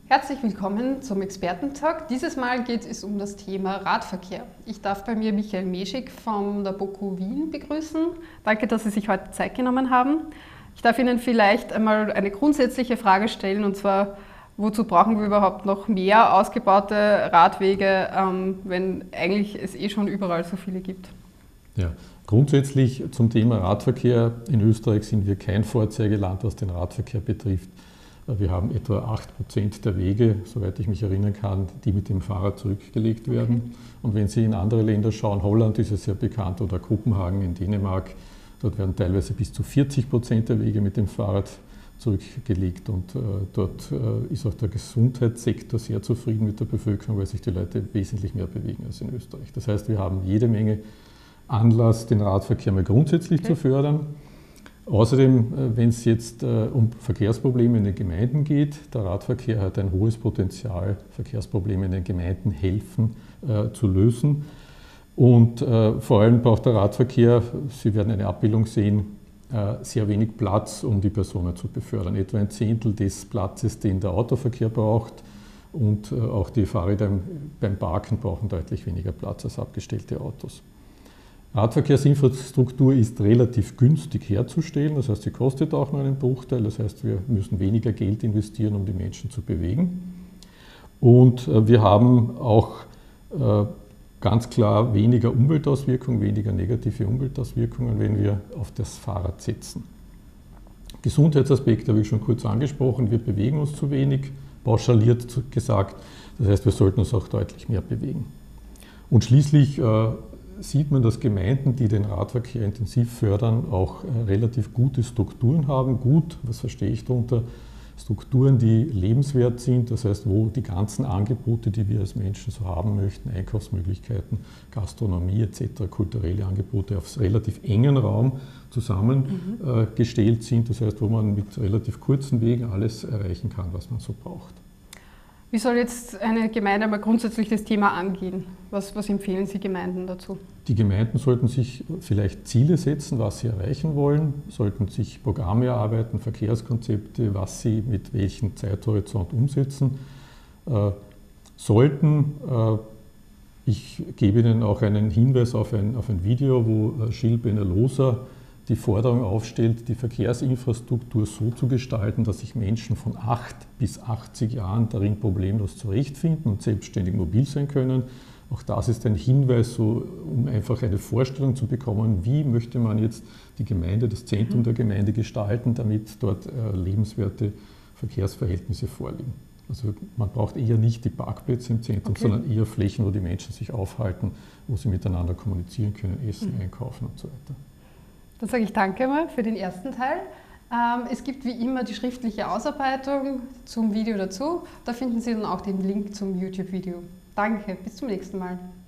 Herzlich willkommen zum Expertentalk. Dieses Mal geht es um das Thema Radverkehr. Ich darf bei mir Michael Meschig von der BOKU Wien begrüßen. Danke, dass Sie sich heute Zeit genommen haben. Ich darf Ihnen vielleicht einmal eine grundsätzliche Frage stellen, und zwar, wozu brauchen wir überhaupt noch mehr ausgebaute Radwege, wenn eigentlich es schon überall so viele gibt? Ja, grundsätzlich zum Thema Radverkehr. In Österreich sind wir kein Vorzeigeland, was den Radverkehr betrifft. Wir haben etwa 8% der Wege, soweit ich mich erinnern kann, die mit dem Fahrrad zurückgelegt werden. Okay. Und wenn Sie in andere Länder schauen, Holland ist es sehr bekannt oder Kopenhagen in Dänemark, dort werden teilweise bis zu 40% der Wege mit dem Fahrrad zurückgelegt. Und dort ist auch der Gesundheitssektor sehr zufrieden mit der Bevölkerung, weil sich die Leute wesentlich mehr bewegen als in Österreich. Das heißt, wir haben jede Menge Anlass, den Radverkehr mal grundsätzlich zu fördern. Außerdem, wenn es jetzt um Verkehrsprobleme in den Gemeinden geht, der Radverkehr hat ein hohes Potenzial, Verkehrsprobleme in den Gemeinden helfen zu lösen. Und vor allem braucht der Radverkehr, Sie werden eine Abbildung sehen, sehr wenig Platz, um die Personen zu befördern. Etwa 1/10 des Platzes, den der Autoverkehr braucht. Und auch die Fahrräder beim Parken brauchen deutlich weniger Platz als abgestellte Autos. Radverkehrsinfrastruktur ist relativ günstig herzustellen, das heißt, sie kostet auch nur einen Bruchteil, das heißt, wir müssen weniger Geld investieren, um die Menschen zu bewegen. Und wir haben auch ganz klar weniger Umweltauswirkungen, weniger negative Umweltauswirkungen, wenn wir auf das Fahrrad setzen. Gesundheitsaspekt habe ich schon kurz angesprochen, wir bewegen uns zu wenig, pauschaliert gesagt, das heißt, wir sollten uns auch deutlich mehr bewegen. Und schließlich sieht man, dass Gemeinden, die den Radverkehr intensiv fördern, auch relativ gute Strukturen haben. Gut, was verstehe ich darunter? Strukturen, die lebenswert sind, das heißt, wo die ganzen Angebote, die wir als Menschen so haben möchten, Einkaufsmöglichkeiten, Gastronomie etc., kulturelle Angebote auf relativ engen Raum zusammengestellt sind. Das heißt, wo man mit relativ kurzen Wegen alles erreichen kann, was man so braucht. Wie soll jetzt eine Gemeinde mal grundsätzlich das Thema angehen? Was empfehlen Sie Gemeinden dazu? Die Gemeinden sollten sich vielleicht Ziele setzen, was sie erreichen wollen, sollten sich Programme erarbeiten, Verkehrskonzepte, was sie mit welchem Zeithorizont umsetzen sollten. Ich gebe Ihnen auch einen Hinweis auf ein Video, wo Gilles Benalosa die Forderung aufstellt, die Verkehrsinfrastruktur so zu gestalten, dass sich Menschen von 8 bis 80 Jahren darin problemlos zurechtfinden und selbstständig mobil sein können. Auch das ist ein Hinweis, so, um einfach eine Vorstellung zu bekommen, wie möchte man jetzt die Gemeinde, das Zentrum der Gemeinde gestalten, damit dort lebenswerte Verkehrsverhältnisse vorliegen. Also man braucht eher nicht die Parkplätze im Zentrum, sondern eher Flächen, wo die Menschen sich aufhalten, wo sie miteinander kommunizieren können, essen, einkaufen und so weiter. Dann sage ich danke mal für den ersten Teil. Es gibt wie immer die schriftliche Ausarbeitung zum Video dazu. Da finden Sie dann auch den Link zum YouTube-Video. Danke, bis zum nächsten Mal.